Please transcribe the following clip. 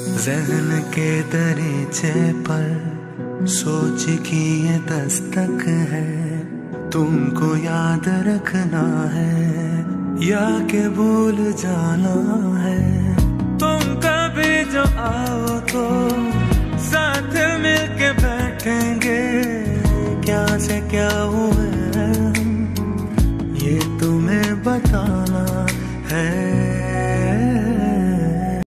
जहन के दरीचे पर सोच की ये दस्तक है, तुमको याद रखना है या के भूल जाना है। तुम कभी जो आओ तो